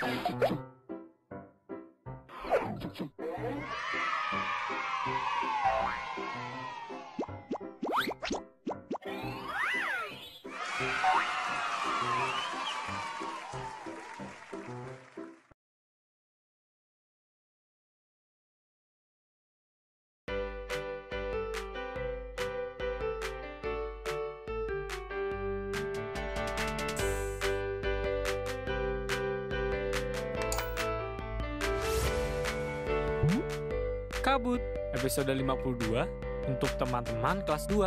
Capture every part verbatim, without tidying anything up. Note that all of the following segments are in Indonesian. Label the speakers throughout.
Speaker 1: Kabut, episode lima puluh dua untuk teman-teman kelas dua.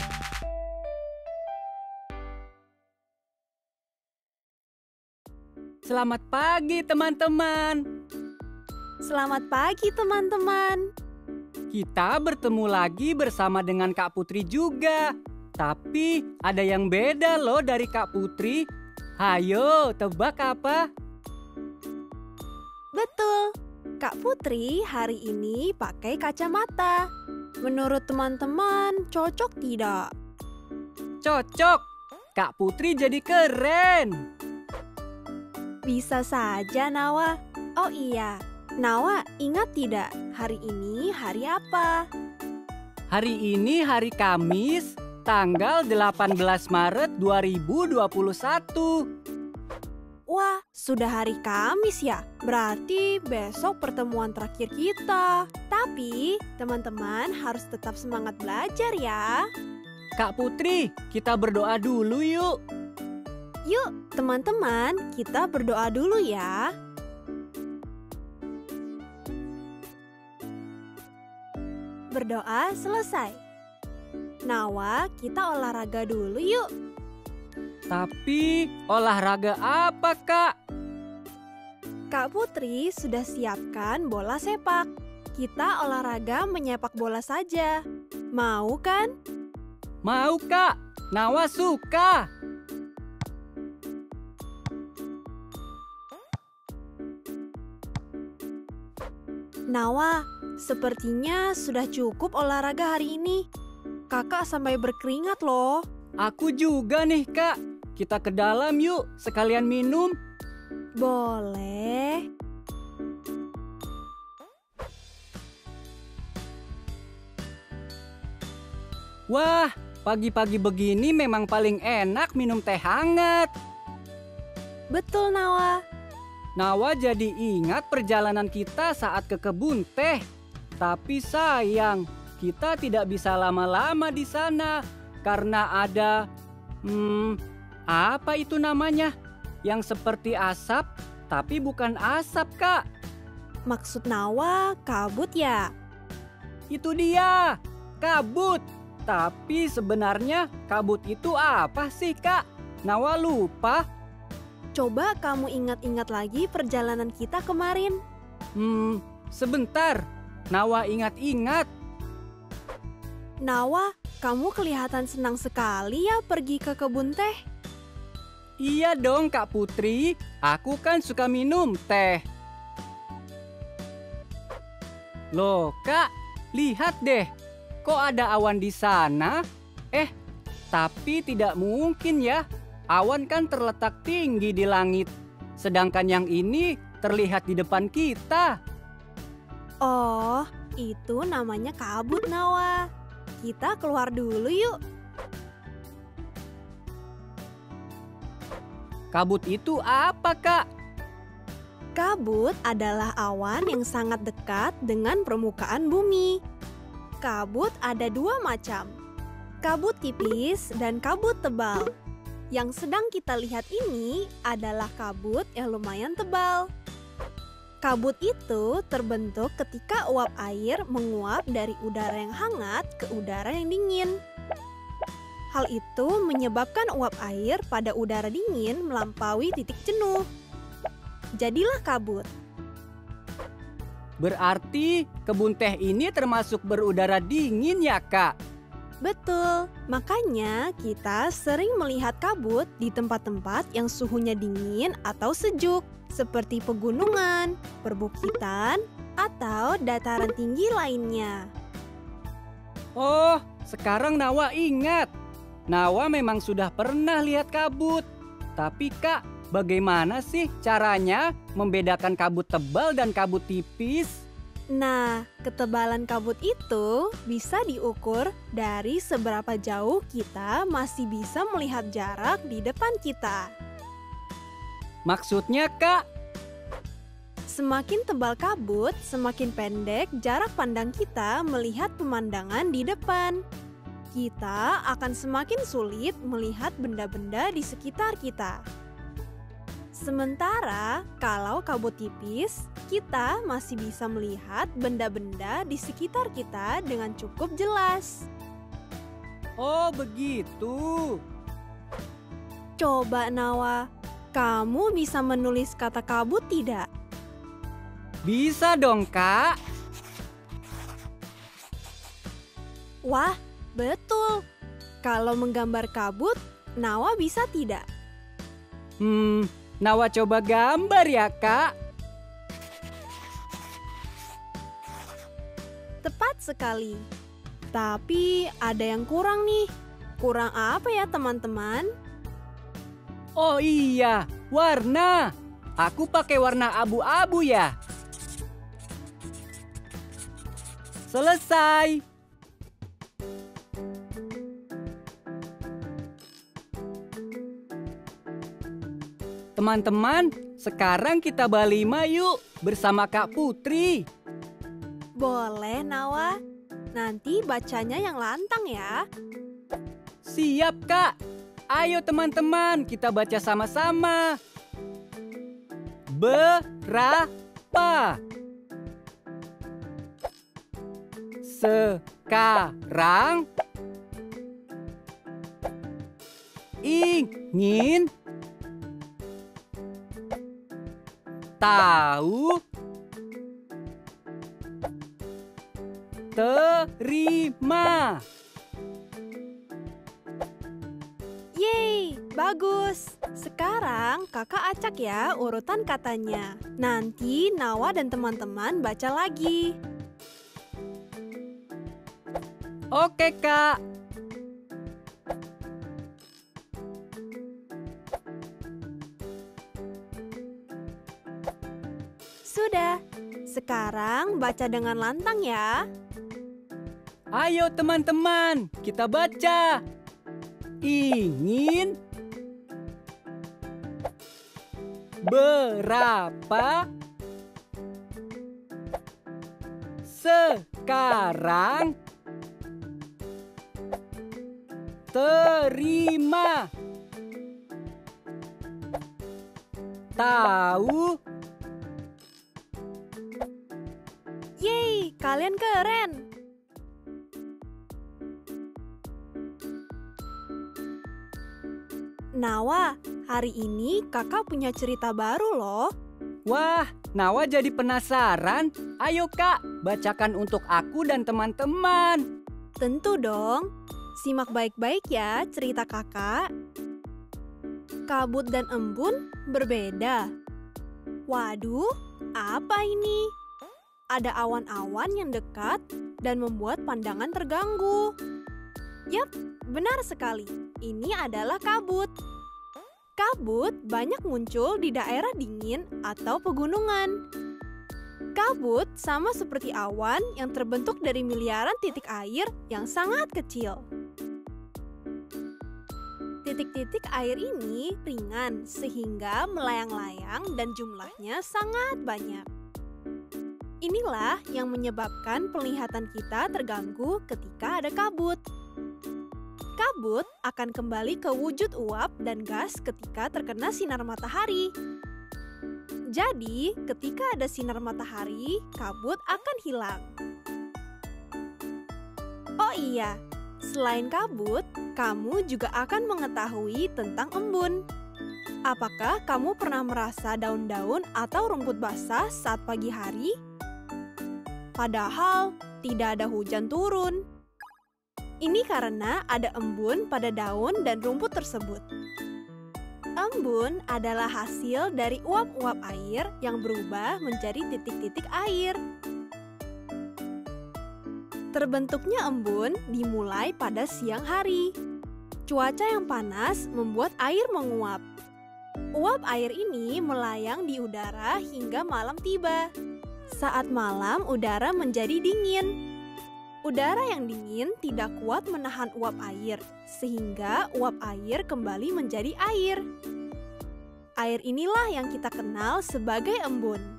Speaker 2: Selamat pagi teman-teman.
Speaker 3: Selamat pagi teman-teman.
Speaker 2: Kita bertemu lagi bersama dengan Kak Putri juga. Tapi ada yang beda loh dari Kak Putri. Hayo, tebak apa?
Speaker 3: Betul. Kak Putri hari ini pakai kacamata. Menurut teman-teman, cocok tidak?
Speaker 2: Cocok. Kak Putri jadi keren.
Speaker 3: Bisa saja, Nawa. Oh iya, Nawa ingat tidak hari ini hari apa?
Speaker 2: Hari ini hari Kamis, tanggal delapan belas Maret dua ribu dua puluh satu.
Speaker 3: Wah, sudah hari Kamis ya? Berarti besok pertemuan terakhir kita. Tapi, teman-teman harus tetap semangat belajar ya.
Speaker 2: Kak Putri, kita berdoa dulu yuk.
Speaker 3: Yuk, teman-teman, kita berdoa dulu ya. Berdoa selesai. Nawa, kita olahraga dulu yuk.
Speaker 2: Tapi olahraga apa, Kak?
Speaker 3: Kak Putri sudah siapkan bola sepak. Kita olahraga menyepak bola saja. Mau kan?
Speaker 2: Mau, Kak. Nawa suka.
Speaker 3: Nawa, sepertinya sudah cukup olahraga hari ini. Kakak sampai berkeringat loh.
Speaker 2: Aku juga nih, Kak. Kita ke dalam yuk, sekalian minum.
Speaker 3: Boleh.
Speaker 2: Wah, pagi-pagi begini memang paling enak minum teh hangat.
Speaker 3: Betul, Nawa.
Speaker 2: Nawa jadi ingat perjalanan kita saat ke kebun teh. Tapi sayang, kita tidak bisa lama-lama di sana karena ada hmm, apa itu namanya? Yang seperti asap, tapi bukan asap, Kak.
Speaker 3: Maksud Nawa kabut ya?
Speaker 2: Itu dia, kabut. Tapi sebenarnya kabut itu apa sih, Kak? Nawa lupa.
Speaker 3: Coba kamu ingat-ingat lagi perjalanan kita kemarin.
Speaker 2: Hmm, sebentar. Nawa ingat-ingat.
Speaker 3: Nawa, kamu kelihatan senang sekali ya pergi ke kebun teh.
Speaker 2: Iya dong, Kak Putri. Aku kan suka minum teh. Loh, Kak, lihat deh. Kok ada awan di sana? Eh, tapi tidak mungkin ya. Awan kan terletak tinggi di langit. Sedangkan yang ini terlihat di depan kita.
Speaker 3: Oh, itu namanya kabut, Nawa. Kita keluar dulu yuk.
Speaker 2: Kabut itu apa, Kak?
Speaker 3: Kabut adalah awan yang sangat dekat dengan permukaan bumi. Kabut ada dua macam, kabut tipis dan kabut tebal. Yang sedang kita lihat ini adalah kabut yang lumayan tebal. Kabut itu terbentuk ketika uap air menguap dari udara yang hangat ke udara yang dingin. Hal itu menyebabkan uap air pada udara dingin melampaui titik jenuh. Jadilah kabut.
Speaker 2: Berarti kebun teh ini termasuk berudara dingin ya, Kak?
Speaker 3: Betul, makanya kita sering melihat kabut di tempat-tempat yang suhunya dingin atau sejuk, seperti pegunungan, perbukitan, atau dataran tinggi lainnya.
Speaker 2: Oh, sekarang Nawa ingat. Nawa memang sudah pernah lihat kabut. Tapi Kak, bagaimana sih caranya membedakan kabut tebal dan kabut tipis?
Speaker 3: Nah, ketebalan kabut itu bisa diukur dari seberapa jauh kita masih bisa melihat jarak di depan kita.
Speaker 2: Maksudnya, Kak?
Speaker 3: Semakin tebal kabut, semakin pendek jarak pandang kita melihat pemandangan di depan. Kita akan semakin sulit melihat benda-benda di sekitar kita. Sementara kalau kabut tipis, kita masih bisa melihat benda-benda di sekitar kita dengan cukup jelas.
Speaker 2: Oh, begitu.
Speaker 3: Coba Nawa, kamu bisa menulis kata kabut tidak?
Speaker 2: Bisa dong, Kak.
Speaker 3: Wah, betul. Kalau menggambar kabut, Nawa bisa tidak?
Speaker 2: Hmm, Nawa coba gambar ya, Kak.
Speaker 3: Tepat sekali. Tapi ada yang kurang nih. Kurang apa ya teman-teman?
Speaker 2: Oh iya, warna. Aku pakai warna abu-abu ya. Selesai. Teman-teman, sekarang kita balima yuk bersama Kak Putri.
Speaker 3: Boleh, Nawa. Nanti bacanya yang lantang ya.
Speaker 2: Siap, Kak. Ayo teman-teman, kita baca sama-sama. Berapa? Sekarang ingin tahu terima.
Speaker 3: Yeay, bagus. Sekarang kakak acak ya urutan katanya. Nanti Nawa dan teman-teman baca lagi.
Speaker 2: Oke, Kak.
Speaker 3: Sudah. Sekarang baca dengan lantang ya.
Speaker 2: Ayo teman-teman, kita baca. Ingin berapa sekarang terima tahu.
Speaker 3: Yeay, kalian keren. Nawa, hari ini kakak punya cerita baru loh.
Speaker 2: Wah, Nawa jadi penasaran. Ayo Kak, bacakan untuk aku dan teman-teman.
Speaker 3: Tentu dong. Simak baik-baik ya cerita kakak. Kabut dan embun berbeda. Waduh, apa ini? Ada awan-awan yang dekat dan membuat pandangan terganggu. Yap, benar sekali. Ini adalah kabut. Kabut banyak muncul di daerah dingin atau pegunungan. Kabut sama seperti awan yang terbentuk dari miliaran titik air yang sangat kecil. Titik-titik air ini ringan sehingga melayang-layang dan jumlahnya sangat banyak. Inilah yang menyebabkan penglihatan kita terganggu ketika ada kabut. Kabut akan kembali ke wujud uap dan gas ketika terkena sinar matahari. Jadi, ketika ada sinar matahari, kabut akan hilang. Oh iya, selain kabut, kamu juga akan mengetahui tentang embun. Apakah kamu pernah merasa daun-daun atau rumput basah saat pagi hari? Padahal tidak ada hujan turun. Ini karena ada embun pada daun dan rumput tersebut. Embun adalah hasil dari uap-uap air yang berubah menjadi titik-titik air. Terbentuknya embun dimulai pada siang hari. Cuaca yang panas membuat air menguap. Uap air ini melayang di udara hingga malam tiba. Saat malam, udara menjadi dingin. Udara yang dingin tidak kuat menahan uap air, sehingga uap air kembali menjadi air. Air inilah yang kita kenal sebagai embun.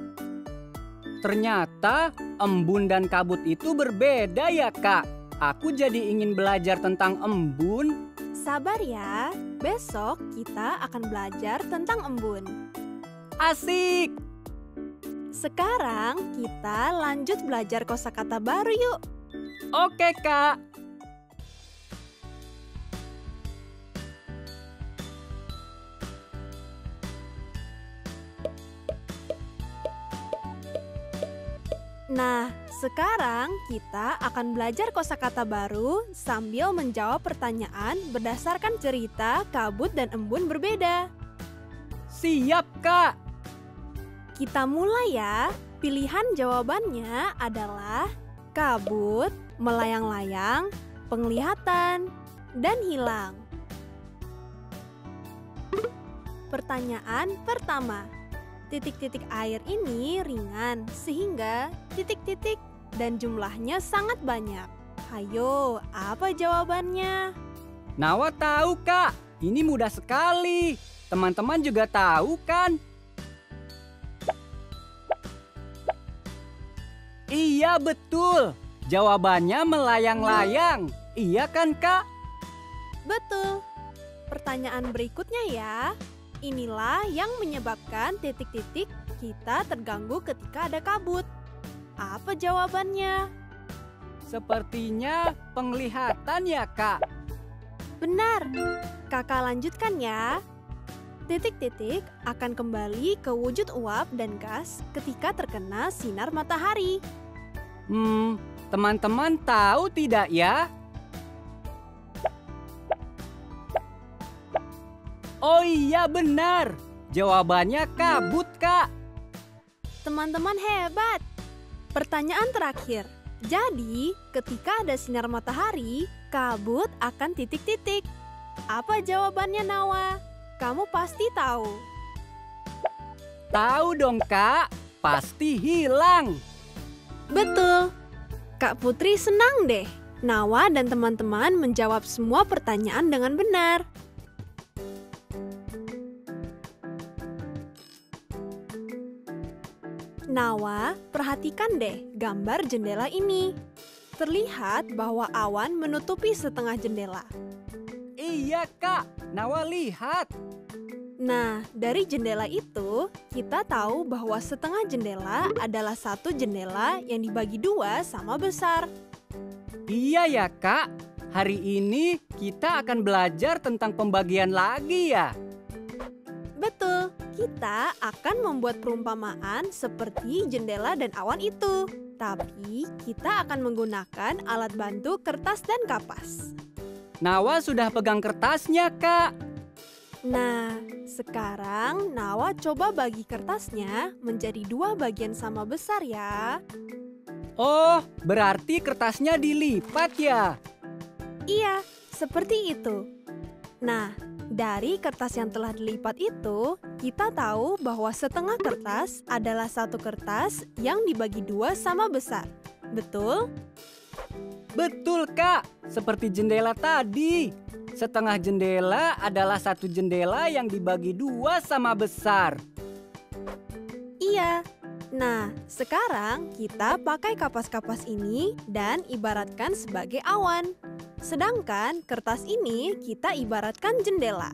Speaker 2: Ternyata embun dan kabut itu berbeda ya, Kak. Aku jadi ingin belajar tentang embun.
Speaker 3: Sabar ya, besok kita akan belajar tentang embun.
Speaker 2: Asik!
Speaker 3: Sekarang kita lanjut belajar kosakata baru yuk.
Speaker 2: Oke, Kak.
Speaker 3: Nah, sekarang kita akan belajar kosakata baru sambil menjawab pertanyaan berdasarkan cerita kabut dan embun berbeda.
Speaker 2: Siap, Kak.
Speaker 3: Kita mulai ya. Pilihan jawabannya adalah kabut, melayang-layang, penglihatan, dan hilang. Pertanyaan pertama. Titik-titik air ini ringan sehingga titik-titik dan jumlahnya sangat banyak. Hayo, apa jawabannya?
Speaker 2: Nawa tahu, Kak. Ini mudah sekali. Teman-teman juga tahu kan? Iya, betul. Jawabannya melayang-layang. Iya kan, Kak?
Speaker 3: Betul. Pertanyaan berikutnya ya. Inilah yang menyebabkan titik-titik kita terganggu ketika ada kabut. Apa jawabannya?
Speaker 2: Sepertinya penglihatan ya, Kak.
Speaker 3: Benar. Kakak lanjutkan ya. Titik-titik akan kembali ke wujud uap dan gas ketika terkena sinar matahari.
Speaker 2: Hmm, teman-teman tahu tidak ya? Oh iya, benar. Jawabannya kabut, Kak.
Speaker 3: Teman-teman hebat. Pertanyaan terakhir. Jadi, ketika ada sinar matahari, kabut akan titik-titik. Apa jawabannya, Nawa? Kamu pasti tahu.
Speaker 2: Tahu dong, Kak. Pasti hilang.
Speaker 3: Betul. Kak Putri senang deh. Nawa dan teman-teman menjawab semua pertanyaan dengan benar. Nawa, perhatikan deh gambar jendela ini. Terlihat bahwa awan menutupi setengah jendela.
Speaker 2: Iya, Kak. Nawa lihat.
Speaker 3: Nah, dari jendela itu, kita tahu bahwa setengah jendela adalah satu jendela yang dibagi dua sama besar.
Speaker 2: Iya ya, Kak. Hari ini kita akan belajar tentang pembagian lagi ya.
Speaker 3: Betul, kita akan membuat perumpamaan seperti jendela dan awan itu. Tapi kita akan menggunakan alat bantu kertas dan kapas.
Speaker 2: Nawa sudah pegang kertasnya, Kak.
Speaker 3: Nah, sekarang Nawa coba bagi kertasnya menjadi dua bagian sama besar ya.
Speaker 2: Oh, berarti kertasnya dilipat ya?
Speaker 3: Iya, seperti itu. Nah, dari kertas yang telah dilipat itu, kita tahu bahwa setengah kertas adalah satu kertas yang dibagi dua sama besar. Betul?
Speaker 2: Betul, Kak. Seperti jendela tadi. Setengah jendela adalah satu jendela yang dibagi dua sama besar.
Speaker 3: Iya. Nah, sekarang kita pakai kapas-kapas ini dan ibaratkan sebagai awan. Sedangkan kertas ini kita ibaratkan jendela.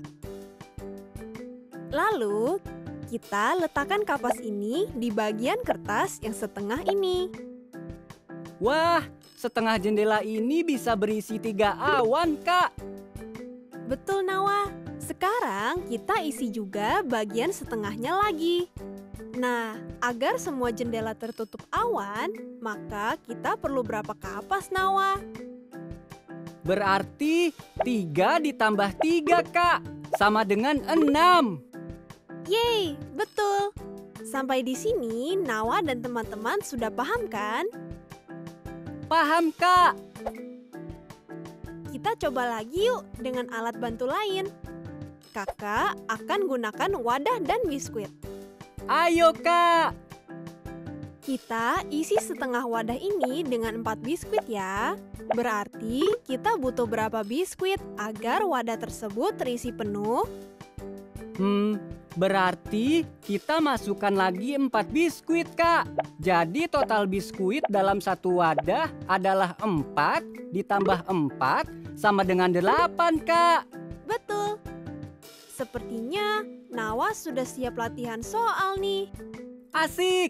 Speaker 3: Lalu, kita letakkan kapas ini di bagian kertas yang setengah ini.
Speaker 2: Wah, setengah jendela ini bisa berisi tiga awan, Kak.
Speaker 3: Betul, Nawa. Sekarang kita isi juga bagian setengahnya lagi. Nah, agar semua jendela tertutup awan, maka kita perlu berapa kapas, Nawa?
Speaker 2: Berarti tiga ditambah tiga, Kak. Sama dengan enam.
Speaker 3: Yeay, betul. Sampai di sini, Nawa dan teman-teman sudah paham kan?
Speaker 2: Paham, Kak.
Speaker 3: Kita coba lagi yuk dengan alat bantu lain. kakak akan gunakan wadah dan biskuit.
Speaker 2: Ayo, Kak.
Speaker 3: Kita isi setengah wadah ini dengan empat biskuit ya. Berarti kita butuh berapa biskuit agar wadah tersebut terisi penuh?
Speaker 2: Hmm, berarti kita masukkan lagi empat biskuit, Kak. Jadi total biskuit dalam satu wadah adalah empat ditambah empat sama dengan delapan, Kak.
Speaker 3: Betul. Sepertinya Nawa sudah siap latihan soal nih.
Speaker 2: Asik!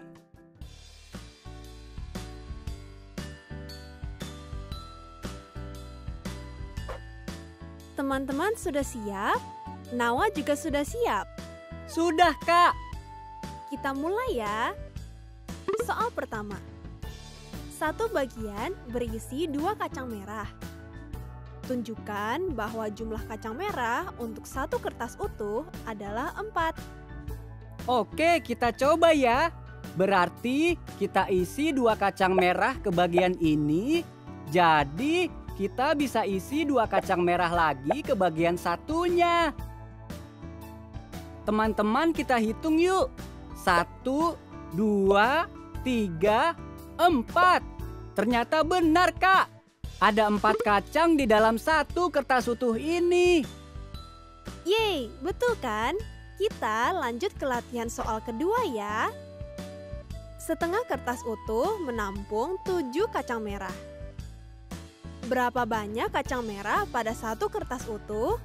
Speaker 3: Teman-teman sudah siap? Nawa juga sudah siap.
Speaker 2: Sudah, Kak.
Speaker 3: Kita mulai ya. Soal pertama. Satu bagian berisi dua kacang merah. Tunjukkan bahwa jumlah kacang merah untuk satu kertas utuh adalah empat.
Speaker 2: Oke, kita coba ya. Berarti kita isi dua kacang merah ke bagian ini. Jadi kita bisa isi dua kacang merah lagi ke bagian satunya. Teman-teman, kita hitung yuk. Satu, dua, tiga, empat. Ternyata benar, Kak. Ada empat kacang di dalam satu kertas utuh ini.
Speaker 3: Yeay, betul kan? Kita lanjut ke latihan soal kedua ya. Setengah kertas utuh menampung tujuh kacang merah. Berapa banyak kacang merah pada satu kertas utuh?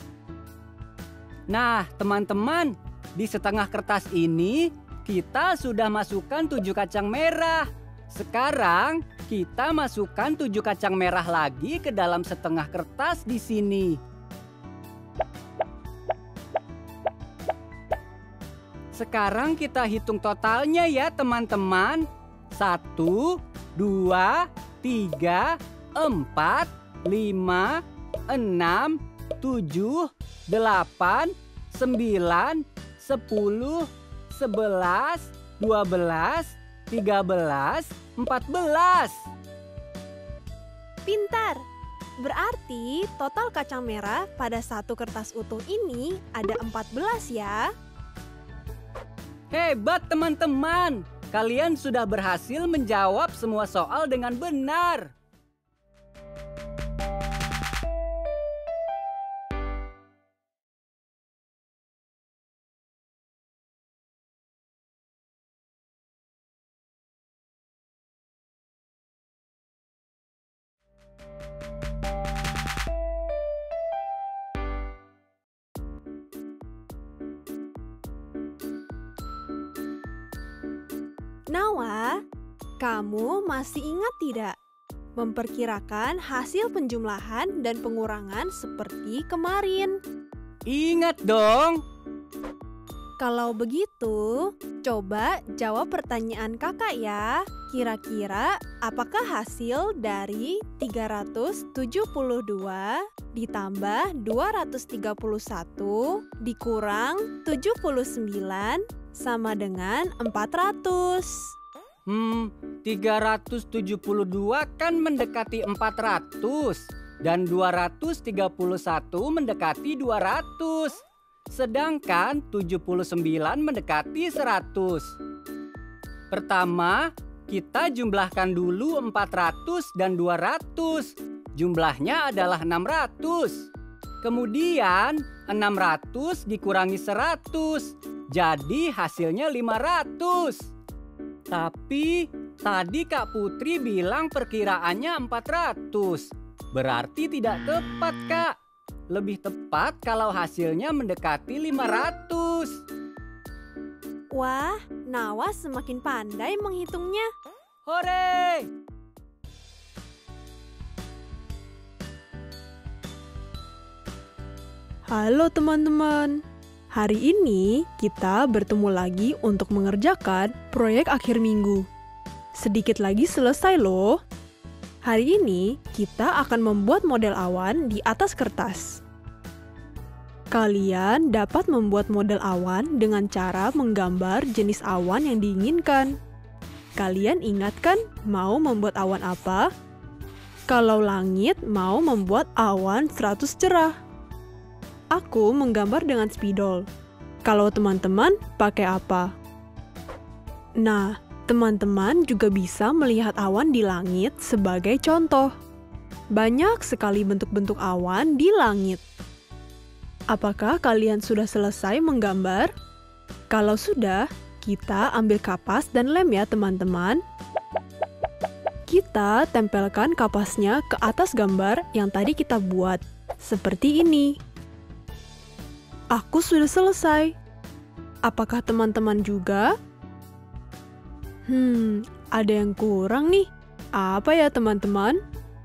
Speaker 2: Nah, teman-teman, di setengah kertas ini kita sudah masukkan tujuh kacang merah. Sekarang kita masukkan tujuh kacang merah lagi ke dalam setengah kertas di sini. Sekarang kita hitung totalnya ya, teman-teman. Satu, dua, tiga, empat, lima, enam, tujuh, delapan, sembilan, sepuluh, sebelas, dua belas, tiga belas, empat belas.
Speaker 3: Pintar! Berarti total kacang merah pada satu kertas utuh ini ada empat belas ya.
Speaker 2: Hebat teman-teman! Kalian sudah berhasil menjawab semua soal dengan benar.
Speaker 3: Nawa, kamu masih ingat tidak? Memperkirakan hasil penjumlahan dan pengurangan seperti kemarin.
Speaker 2: Ingat dong.
Speaker 3: Kalau begitu, coba jawab pertanyaan kakak ya. Kira-kira apakah hasil dari tiga ratus tujuh puluh dua ditambah dua ratus tiga puluh satu dikurang tujuh puluh sembilan sama dengan empat ratus?
Speaker 2: Hmm, tiga ratus tujuh puluh dua kan mendekati empat ratus dan dua ratus tiga puluh satu mendekati dua ratus. Sedangkan tujuh puluh sembilan mendekati seratus. Pertama, kita jumlahkan dulu empat ratus dan dua ratus. Jumlahnya adalah enam ratus. Kemudian enam ratus dikurangi seratus. Jadi hasilnya lima ratus. Tapi tadi Kak Putri bilang perkiraannya empat ratus. Berarti tidak tepat, Kak. Lebih tepat kalau hasilnya mendekati lima ratus.
Speaker 3: Wah, Nawa semakin pandai menghitungnya.
Speaker 2: Hore!
Speaker 3: Halo teman-teman. Hari ini kita bertemu lagi untuk mengerjakan proyek akhir minggu. Sedikit lagi selesai loh. Hari ini kita akan membuat model awan di atas kertas. Kalian dapat membuat model awan dengan cara menggambar jenis awan yang diinginkan. Kalian ingat kan mau membuat awan apa? Kalau langit mau membuat awan seratus cerah. Aku menggambar dengan spidol. Kalau teman-teman pakai apa? Nah, teman-teman juga bisa melihat awan di langit sebagai contoh. Banyak sekali bentuk-bentuk awan di langit. Apakah kalian sudah selesai menggambar? Kalau sudah, kita ambil kapas dan lem ya teman-teman. Kita tempelkan kapasnya ke atas gambar yang tadi kita buat, seperti ini. Aku sudah selesai. Apakah teman-teman juga? Hmm, ada yang kurang nih. Apa ya teman-teman?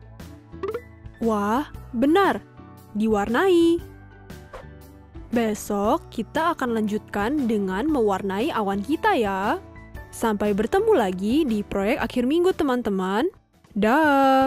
Speaker 3: Wah, benar. Diwarnai. Besok kita akan lanjutkan dengan mewarnai awan kita ya. Sampai bertemu lagi di proyek akhir minggu teman-teman. Dah.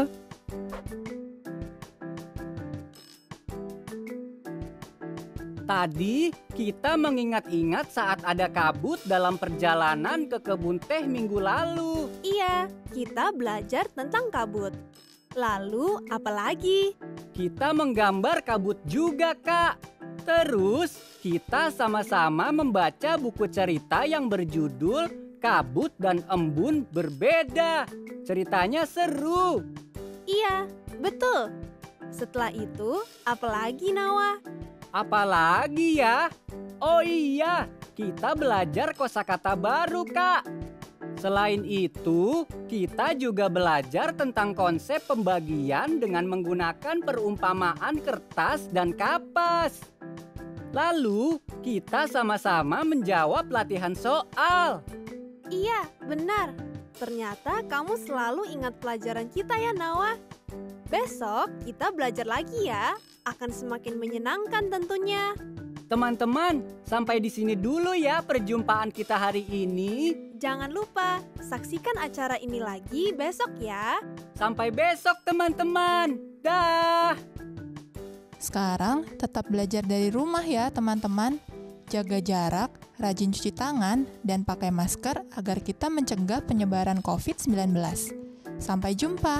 Speaker 2: Tadi kita mengingat-ingat saat ada kabut dalam perjalanan ke kebun teh minggu lalu.
Speaker 3: Iya, kita belajar tentang kabut. Lalu apa lagi?
Speaker 2: Kita menggambar kabut juga, Kak. Terus kita sama-sama membaca buku cerita yang berjudul Kabut dan Embun Berbeda. Ceritanya seru.
Speaker 3: Iya, betul. Setelah itu, apa lagi Nawa?
Speaker 2: Apalagi ya? Oh iya, kita belajar kosakata baru, Kak. Selain itu, kita juga belajar tentang konsep pembagian dengan menggunakan perumpamaan kertas dan kapas. Lalu, kita sama-sama menjawab latihan soal.
Speaker 3: Iya, benar. Ternyata kamu selalu ingat pelajaran kita ya, Nawa. Besok kita belajar lagi ya. Akan semakin menyenangkan tentunya.
Speaker 2: Teman-teman, sampai di sini dulu ya perjumpaan kita hari ini.
Speaker 3: Jangan lupa, saksikan acara ini lagi besok ya.
Speaker 2: Sampai besok teman-teman. Dah.
Speaker 4: Sekarang tetap belajar dari rumah ya teman-teman. Jaga jarak, rajin cuci tangan, dan pakai masker agar kita mencegah penyebaran covid sembilan belas. Sampai jumpa.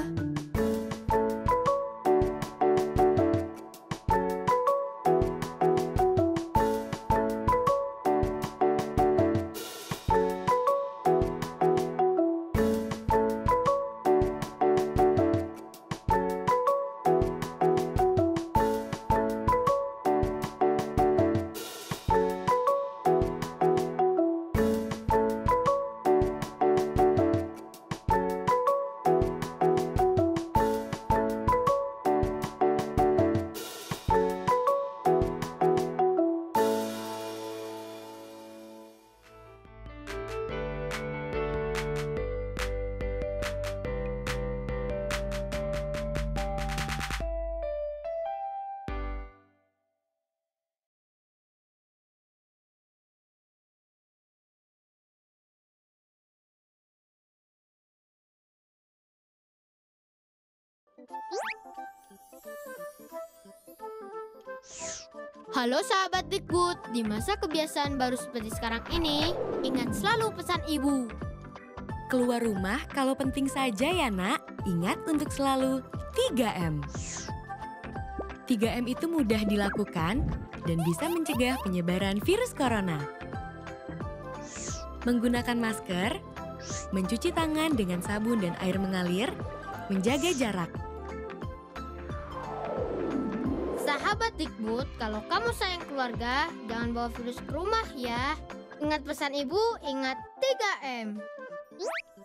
Speaker 5: Halo sahabat Dikbud, di masa kebiasaan baru seperti sekarang ini, ingat selalu pesan ibu.
Speaker 6: Keluar rumah kalau penting saja ya nak, ingat untuk selalu tiga M. tiga M itu mudah dilakukan dan bisa mencegah penyebaran virus corona. Menggunakan masker, mencuci tangan dengan sabun dan air mengalir, menjaga jarak.
Speaker 5: Sahabat Dikbud, kalau kamu sayang keluarga, jangan bawa virus ke rumah ya. Ingat pesan ibu, ingat tiga M.